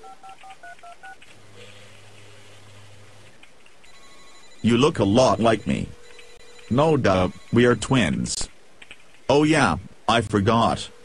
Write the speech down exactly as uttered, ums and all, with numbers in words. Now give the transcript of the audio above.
You look a lot like me. No duh, we are twins. Oh yeah, I forgot.